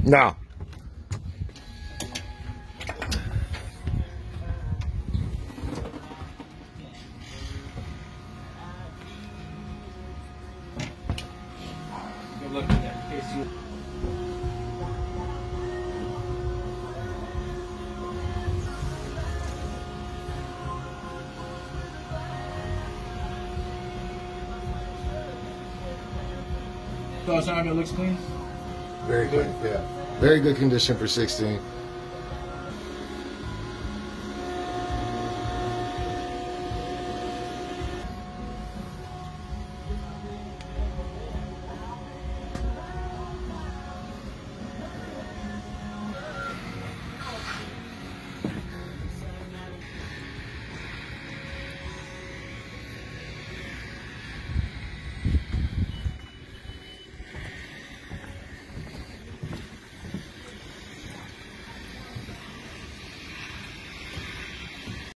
No. Good luck with that. In case you... So, Sean, it looks clean? Very clean, yeah. Very good condition for 16.